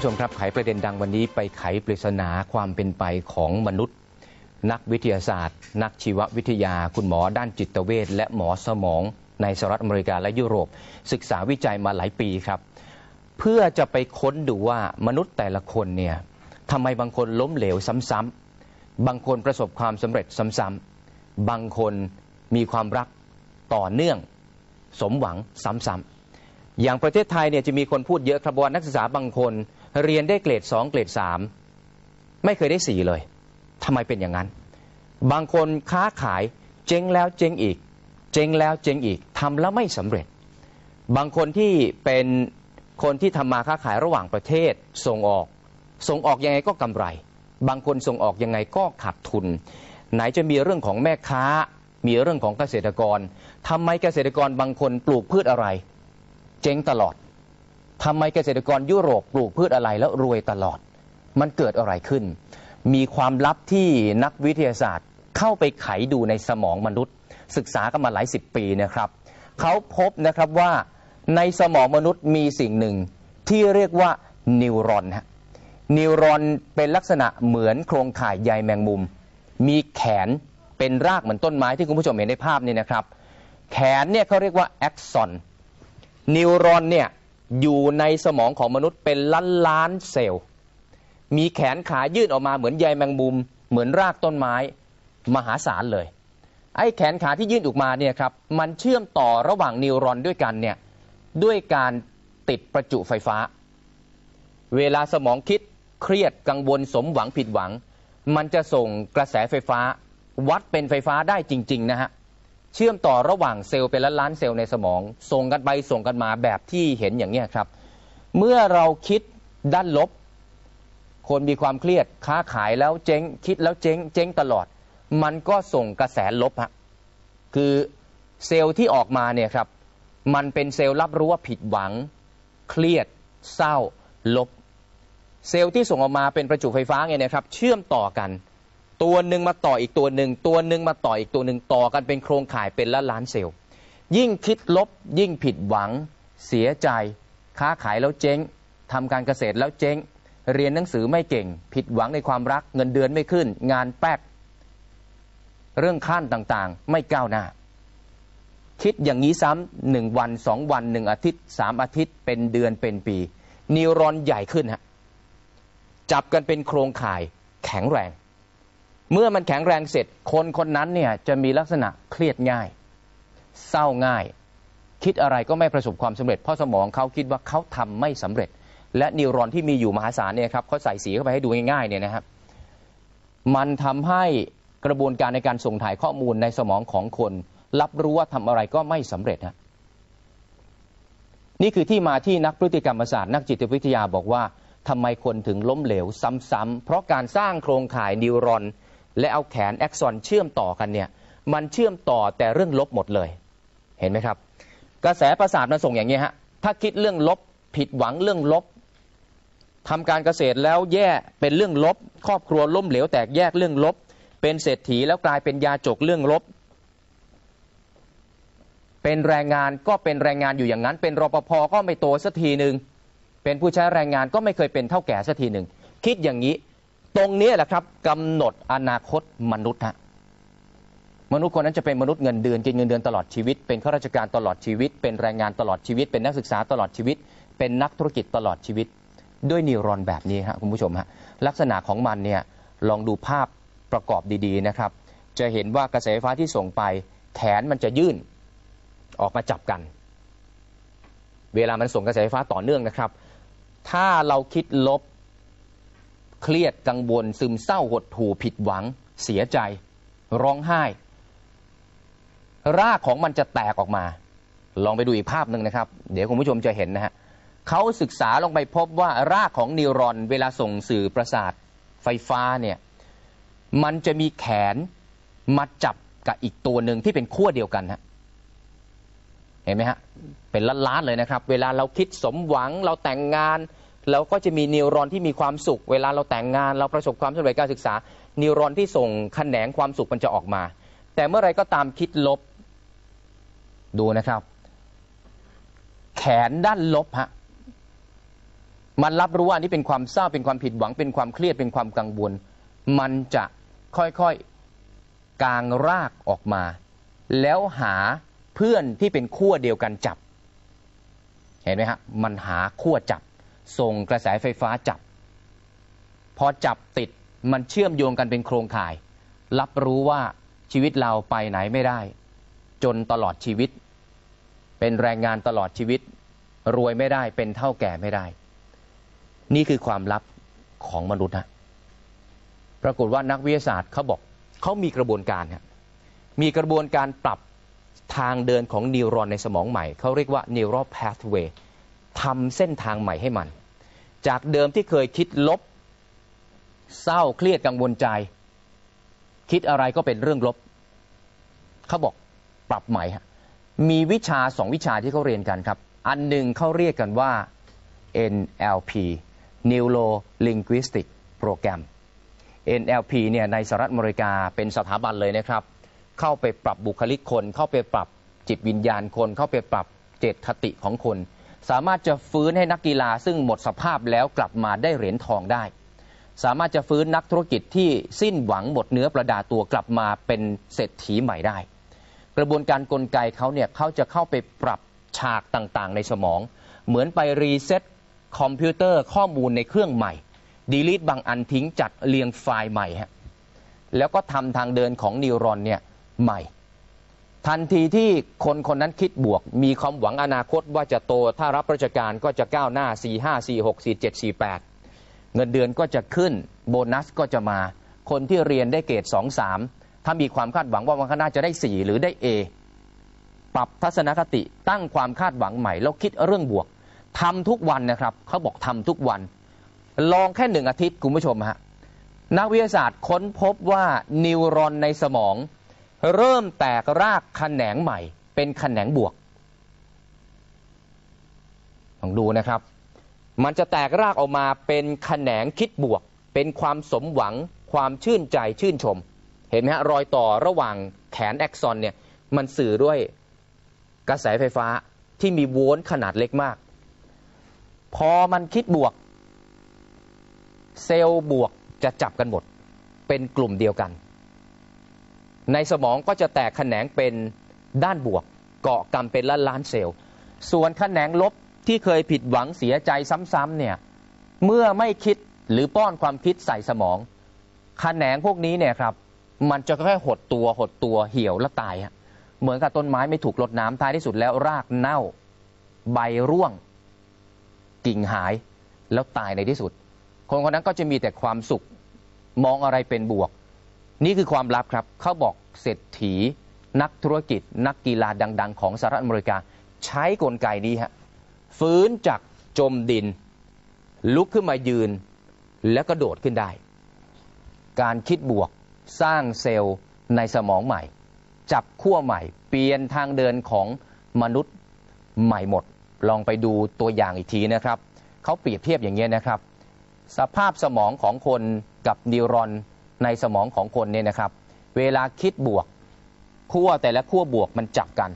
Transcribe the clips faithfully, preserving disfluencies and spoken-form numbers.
ผู้ชมครับไขประเด็นดังวันนี้ไปไขปริศนาความเป็นไปของมนุษย์นักวิทยาศาสตร์นักชีววิทยาคุณหมอด้านจิตเวชและหมอสมองในสหรัฐอเมริกาและยุโรปศึกษาวิจัยมาหลายปีครับเพื่อจะไปค้นดูว่ามนุษย์แต่ละคนเนี่ยทำไมบางคนล้มเหลวซ้ำๆบางคนประสบความสำเร็จซ้ำๆบางคนมีความรักต่อเนื่องสมหวังซ้ำๆอย่างประเทศไทยเนี่ยจะมีคนพูดเยอะครับว่านักศึกษาบางคนเรียนได้เกรดสองเกรดสามไม่เคยได้สี่เลยทำไมเป็นอย่างนั้นบางคนค้าขายเจ๊งแล้วเจ๊งอีกเจ๊งแล้วเจ๊งอีกทำแล้วไม่สำเร็จบางคนที่เป็นคนที่ทำมาค้าขายระหว่างประเทศส่งออกส่งออกยังไงก็กำไรบางคนส่งออกยังไงก็ขาดทุนไหนจะมีเรื่องของแม่ค้ามีเรื่องของเกษตรกรทำไมเกษตรกรบางคนปลูกพืชอะไรเจ๊งตลอดทำไมเกษตรกรยุโรปปลูกพืชอะไรแล้วรวยตลอดมันเกิดอะไรขึ้นมีความลับที่นักวิทยาศาสตร์เข้าไปไขดูในสมองมนุษย์ศึกษากันมาหลายสิบปีนะครับเขาพบนะครับว่าในสมองมนุษย์มีสิ่งหนึ่งที่เรียกว่านิวรอนฮะนิวรอนเป็นลักษณะเหมือนโครงข่ายใยแมงมุมมีแขนเป็นรากเหมือนต้นไม้ที่คุณผู้ชมเห็นในภาพนี้นะครับแขนเนี่ยเขาเรียกว่าแอ็กซอนนิวรอนเนี่ยอยู่ในสมองของมนุษย์เป็นล้านล้านเซลล์มีแขนขายื่นออกมาเหมือนใยแมงมุมเหมือนรากต้นไม้มหาศาลเลยไอ้แขนขาที่ยื่นออกมาเนี่ยครับมันเชื่อมต่อระหว่างนิวรอนด้วยกันเนี่ยด้วยการติดประจุไฟฟ้าเวลาสมองคิดเครียดกังวลสมหวังผิดหวังมันจะส่งกระแสไฟฟ้าวัดเป็นไฟฟ้าได้จริงๆนะฮะเชื่อมต่อระหว่างเซลล์เป็นล้านล้านเซลล์ในสมองส่งกันไปส่งกันมาแบบที่เห็นอย่างนี้ครับเมื่อเราคิดด้านลบคนมีความเครียดค้าขายแล้วเจ๊งคิดแล้วเจ๊งเจ๊งตลอดมันก็ส่งกระแสลบฮะคือเซลล์ที่ออกมาเนี่ยครับมันเป็นเซลล์รับรู้ว่าผิดหวังเครียดเศร้าลบเซลล์ที่ส่งออกมาเป็นประจุไฟฟ้าไงนะครับเชื่อมต่อกันตัวหนึ่งมาต่ออีกตัวหนึ่งตัวหนึ่งมาต่ออีกตัวหนึ่งต่อกันเป็นโครงข่ายเป็นล้านล้านเซลล์ยิ่งคิดลบยิ่งผิดหวังเสียใจค้าขายแล้วเจ๊งทำการเกษตรแล้วเจ๊งเรียนหนังสือไม่เก่งผิดหวังในความรักเงินเดือนไม่ขึ้นงานแป๊กเรื่องขั้นต่างๆไม่ก้าวหน้าคิดอย่างนี้ซ้ำหนึ่งวันสองวันหนึ่งอาทิตย์สามอาทิตย์เป็นเดือนเป็นปีนิวรอนใหญ่ขึ้นฮะจับกันเป็นโครงข่ายแข็งแรงเมื่อมันแข็งแรงเสร็จคนคนนั้นเนี่ยจะมีลักษณะเครียดง่ายเศร้าง่ายคิดอะไรก็ไม่ประสบความสำเร็จเพราะสมองเขาคิดว่าเขาทำไม่สำเร็จและนิวรอนที่มีอยู่มหาศาลเนี่ยครับเขาใส่สีเข้าไปให้ดูง่ายๆเนี่ยนะครับมันทำให้กระบวนการในการส่งถ่ายข้อมูลในสมองของคนรับรู้ว่าทำอะไรก็ไม่สำเร็จฮะนี่คือที่มาที่นักพฤติกรรมศาสตร์นักจิตวิทยาบอกว่าทำไมคนถึงล้มเหลวซ้ำๆเพราะการสร้างโครงข่ายนิวรอนและเอาแขนแอ็กซอนเชื่อมต่อกันเนี่ยมันเชื่อมต่อแต่เรื่องลบหมดเลยเห็นไหมครับกระแสประสาทมันส่งอย่างนี้ฮะถ้าคิดเรื่องลบผิดหวังเรื่องลบทำการเกษตรแล้วแย่เป็นเรื่องลบครอบครัวล้มเหลวแตกแยกเรื่องลบเป็นเศรษฐีแล้วกลายเป็นยาจกเรื่องลบเป็นแรงงานก็เป็นแรงงานอยู่อย่างนั้นเป็นรปภก็ไม่โตสักทีหนึ่งเป็นผู้ใช้แรงงานก็ไม่เคยเป็นเท่าแก่สักทีหนึ่งคิดอย่างนี้ตรงนี้แหละครับกำหนดอนาคตมนุษย์ฮะมนุษย์คนนั้นจะเป็นมนุษย์เงินเดือนกินเงินเดือนตลอดชีวิตเป็นข้าราชการตลอดชีวิตเป็นแรงงานตลอดชีวิตเป็นนักศึกษาตลอดชีวิตเป็นนักธุรกิจตลอดชีวิตด้วยนิวรอนแบบนี้ฮะคุณผู้ชมฮะลักษณะของมันเนี่ยลองดูภาพประกอบดีๆนะครับจะเห็นว่ากระแสไฟฟ้าที่ส่งไปแขนมันจะยื่นออกมาจับกันเวลามันส่งกระแสไฟฟ้าต่อเนื่องนะครับถ้าเราคิดลบเครียดกังวลซึมเศร้าหดหู่ผิดหวังเสียใจร้องไห้รากของมันจะแตกออกมาลองไปดูอีกภาพหนึ่งนะครับเดี๋ยวคุณผู้ชมจะเห็นนะฮะเขาศึกษาลงไปพบว่ารากของนิวรอนเวลาส่งสื่อประสาทไฟฟ้าเนี่ยมันจะมีแขนมาจับกับอีกตัวหนึ่งที่เป็นขั้วเดียวกันฮะเห็นไหมฮะเป็นล้านๆเลยนะครับเวลาเราคิดสมหวังเราแต่งงานเราก็จะมีนิวรอนที่มีความสุขเวลาเราแต่งงานเราประสบความสำเร็จการศึกษานิวรอนที่ส่งแขนงความสุขมันจะออกมาแต่เมื่อไรก็ตามคิดลบดูนะครับแขนด้านลบฮะมันรับรู้ว่านี่เป็นความเศร้าเป็นความผิดหวังเป็นความเครียดเป็นความกังวลมันจะค่อยๆกางรากออกมาแล้วหาเพื่อนที่เป็นขั้วเดียวกันจับเห็นไหมฮะมันหาขั้วจับส่งกระแสไฟฟ้าจับพอจับติดมันเชื่อมโยงกันเป็นโครงข่ายรับรู้ว่าชีวิตเราไปไหนไม่ได้จนตลอดชีวิตเป็นแรงงานตลอดชีวิตรวยไม่ได้เป็นเท่าแก่ไม่ได้นี่คือความลับของมนุษย์ฮะปรากฏว่านักวิทยาศาสตร์เขาบอกเขามีกระบวนการครับมีกระบวนการปรับทางเดินของนิวรอนในสมองใหม่เขาเรียกว่า neural pathway ทำเส้นทางใหม่ให้มันจากเดิมที่เคยคิดลบเศร้าเครียดกังวลใจคิดอะไรก็เป็นเรื่องลบเขาบอกปรับใหม่ฮะมีวิชาสองวิชาที่เขาเรียนกันครับอันหนึ่งเขาเรียกกันว่า เอ็น แอล พี Neuro Linguistic Program เอ็น แอล พี เนี่ยในสหรัฐอเมริกาเป็นสถาบันเลยนะครับเข้าไปปรับบุคลิกคนเข้าไปปรับจิตวิญญาณคนเข้าไปปรับเจตคติของคนสามารถจะฟื้นให้นักกีฬาซึ่งหมดสภาพแล้วกลับมาได้เหรียญทองได้สามารถจะฟื้นนักธุรกิจที่สิ้นหวังหมดเนื้อประดาตัวกลับมาเป็นเศรษฐีใหม่ได้กระบวนการกลไกเขาเนี่ยเขาจะเข้าไปปรับฉากต่างๆในสมองเหมือนไปรีเซ็ตคอมพิวเตอร์ข้อมูลในเครื่องใหม่ดีลีทบางอันทิ้งจัดเรียงไฟล์ใหม่ฮะแล้วก็ทำทางเดินของนิวรอนเนี่ยใหม่ทันทีที่คนคนนั้นคิดบวกมีความหวังอนาคตว่าจะโตถ้ารับราชการก็จะก้าวหน้าสี่ ห้า สี่ หก สี่ เจ็ด สี่ แปดเงินเดือนก็จะขึ้นโบนัสก็จะมาคนที่เรียนได้เกรด สอง สาม ถ้ามีความคาดหวังว่าวันข้างหน้าจะได้สี่หรือได้ A ปรับทัศนคติตั้งความคาดหวังใหม่แล้วคิดเรื่องบวกทำทุกวันนะครับเขาบอกทำทุกวันลองแค่หนึ่งอาทิตย์คุณผู้ชมฮะนักวิทยาศาสตร์ค้นพบว่านิวรอนในสมองเริ่มแตกรากแขนงใหม่เป็นแขนงบวกลองดูนะครับมันจะแตกรากออกมาเป็นแขนงคิดบวกเป็นความสมหวังความชื่นใจชื่นชมเห็นไหมฮะรอยต่อระหว่างแขนแอ็กซอนเนี่ยมันสื่อด้วยกระแสไฟฟ้าที่มีโวลต์ขนาดเล็กมากพอมันคิดบวกเซลล์บวกจะจับกันหมดเป็นกลุ่มเดียวกันในสมองก็จะแตกแขนงเป็นด้านบวกเกาะกันเป็นล้านล้านเซลล์ส่วนแขนงลบที่เคยผิดหวังเสียใจซ้ำๆเนี่ยเมื่อไม่คิดหรือป้อนความคิดใส่สมองแขนงพวกนี้เนี่ยครับมันจะค่อยๆหดตัวหดตัวเหี่ยวและตายฮะเหมือนกับต้นไม้ไม่ถูกรดน้ำท้ายที่สุดแล้วรากเน่าใบร่วงกิ่งหายแล้วตายในที่สุดคนคนนั้นก็จะมีแต่ความสุขมองอะไรเป็นบวกนี่คือความลับครับเขาบอกเศรษฐีนักธุรกิจนักกีฬาดังๆของสหรัฐอเมริกาใช้กลไกนี้ฮะฟื้นจากจมดินลุกขึ้นมายืนแล้วก็โดดขึ้นได้การคิดบวกสร้างเซลล์ในสมองใหม่จับขั้วใหม่เปลี่ยนทางเดินของมนุษย์ใหม่หมดลองไปดูตัวอย่างอีกทีนะครับเขาเปรียบเทียบอย่างนี้นะครับสภาพสมองของคนกับนิวรอนในสมองของคนเนี่ยนะครับเวลาคิดบวกขั้วแต่ละขั้วบวกมันจับกัน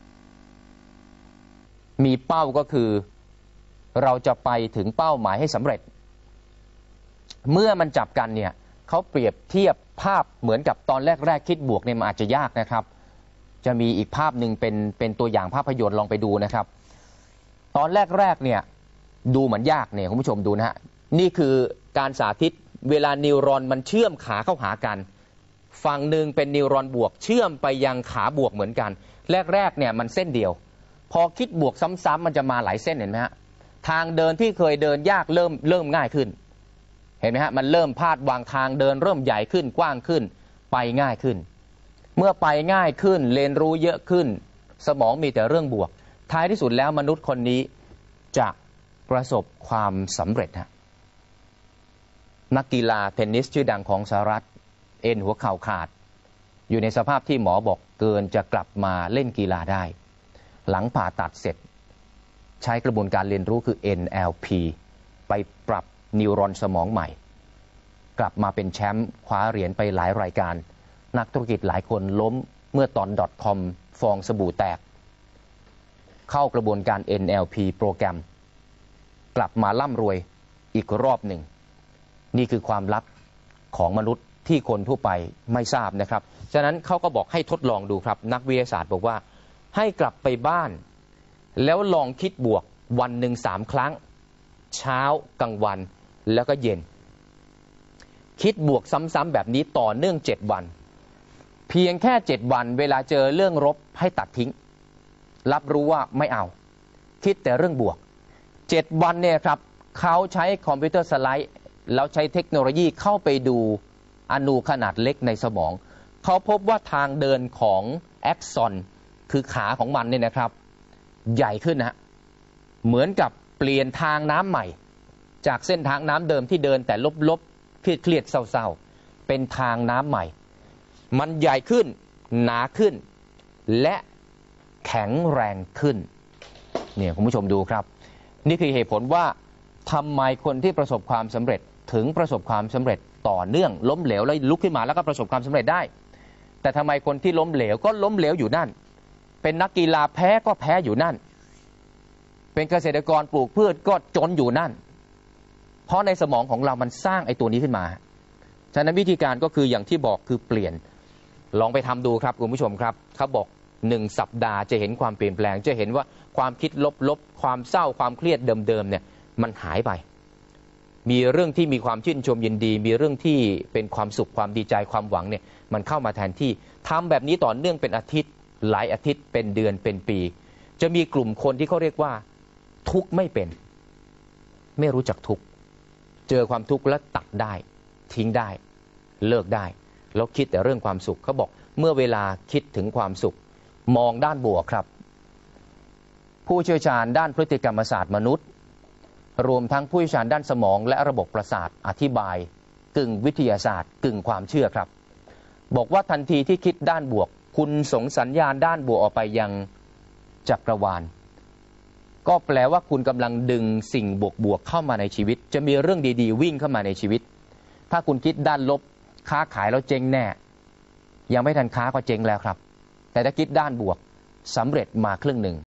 มีเป้าก็คือเราจะไปถึงเป้าหมายให้สำเร็จเมื่อมันจับกันเนี่ยเขาเปรียบเทียบภาพเหมือนกับตอนแรกๆคิดบวกเนี่ยมันอาจจะยากนะครับจะมีอีกภาพหนึ่งเป็นเป็นตัวอย่างภาพยนตร์ลองไปดูนะครับตอนแรกๆเนี่ยดูเหมือนยากเนี่ยคุณผู้ชมดูนะฮะนี่คือการสาธิตเวลานิวรอนมันเชื่อมขาเข้าหากันฝั่งหนึ่งเป็นนิวรอนบวกเชื่อมไปยังขาบวกเหมือนกันแรกๆเนี่ยมันเส้นเดียวพอคิดบวกซ้ำๆมันจะมาหลายเส้นเห็นไหมฮะทางเดินที่เคยเดินยากเริ่มเริ่มง่ายขึ้นเห็นไหมฮะมันเริ่มพาดวางทางเดินเริ่มใหญ่ขึ้นกว้างขึ้นไปง่ายขึ้นเมื่อไปง่ายขึ้นเรียนรู้เยอะขึ้นสมองมีแต่เรื่องบวกท้ายที่สุดแล้วมนุษย์คนนี้จะประสบความสำเร็จฮะนักกีฬาเทนนิสชื่อดังของสหรัฐเอ็นหัวเข่าขาดอยู่ในสภาพที่หมอบอกเกินจะกลับมาเล่นกีฬาได้หลังผ่าตัดเสร็จใช้กระบวนการเรียนรู้คือ เอ็น แอล พี ไปปรับนิวรอนสมองใหม่กลับมาเป็นแชมป์คว้าเหรียญไปหลายรายการนักธุรกิจหลายคนล้มเมื่อตอน .com ฟองสบู่แตกเข้ากระบวนการ เอ็น แอล พี โปรแกรมกลับมาร่ำรวยอีกรอบหนึ่งนี่คือความลับของมนุษย์ที่คนทั่วไปไม่ทราบนะครับฉะนั้นเขาก็บอกให้ทดลองดูครับนักวิทยาศาสตร์บอกว่าให้กลับไปบ้านแล้วลองคิดบวกวันหนึ่งสามครั้งเช้ากลางวันแล้วก็เย็นคิดบวกซ้ำๆแบบนี้ต่อเนื่องเจ็ดวันเพียงแค่เจ็ดวันเวลาเจอเรื่องลบให้ตัดทิ้งรับรู้ว่าไม่เอาคิดแต่เรื่องบวกเจ็ดวันเนี่ยครับเขาใช้คอมพิวเตอร์สไลด์แล้วใช้เทคโนโลยีเข้าไปดูอนูขนาดเล็กในสมองเขาพบว่าทางเดินของแอ็กซอนคือขาของมันเนี่ยนะครับใหญ่ขึ้นนะเหมือนกับเปลี่ยนทางน้ำใหม่จากเส้นทางน้ำเดิมที่เดินแต่ลบๆเครียดๆเศร้าๆเป็นทางน้ำใหม่มันใหญ่ขึ้นหนาขึ้นและแข็งแรงขึ้นเนี่ยคุณผู้ชมดูครับนี่คือเหตุผลว่าทำไมคนที่ประสบความสำเร็จถึงประสบความสำเร็จต่อเนื่องล้มเหลวแล้วลุกขึ้นมาแล้วก็ประสบความสำเร็จได้แต่ทำไมคนที่ล้มเหลวก็ล้มเหลวอยู่นั่นเป็นนักกีฬาแพ้ก็แพ้อยู่นั่นเป็นเกษตรกรปลูกพืชก็จนอยู่นั่นเพราะในสมองของเรามันสร้างไอ้ตัวนี้ขึ้นมาฉะนั้นวิธีการก็คืออย่างที่บอกคือเปลี่ยนลองไปทำดูครับคุณผู้ชมครับเขาบอกหนึ่งสัปดาห์จะเห็นความเปลี่ยนแปลงจะเห็นว่าความคิดลบๆความเศร้าความเครียดเดิมๆเนี่ยมันหายไปมีเรื่องที่มีความชื่นชมยินดีมีเรื่องที่เป็นความสุขความดีใจความหวังเนี่ยมันเข้ามาแทนที่ทำแบบนี้ต่อเนื่องเป็นอาทิตย์หลายอาทิตย์เป็นเดือนเป็นปีจะมีกลุ่มคนที่เขาเรียกว่าทุกข์ไม่เป็นไม่รู้จักทุกข์เจอความทุกข์แล้วตัดได้ทิ้งได้เลิกได้แล้วคิดแต่เรื่องความสุขเขาบอกเมื่อเวลาคิดถึงความสุขมองด้านบวกครับผู้เชี่ยวชาญด้านพฤติกรรมศาสตร์มนุษย์รวมทั้งผู้เชี่ยวชาญด้านสมองและระบบประสาทอธิบายกึ่งวิทยาศาสตร์กึ่งความเชื่อครับบอกว่าทันทีที่คิดด้านบวกคุณส่งสัญญาณด้านบวกออกไปยังจักรวาลก็แปลว่าคุณกำลังดึงสิ่งบวกๆเข้ามาในชีวิตจะมีเรื่องดีๆวิ่งเข้ามาในชีวิตถ้าคุณคิดด้านลบค้าขายแล้วเจ๊งแน่ยังไม่ทันค้าก็เจ๊งแล้วครับแต่ถ้าคิดด้านบวกสำเร็จมาครึ่งหนึ่ง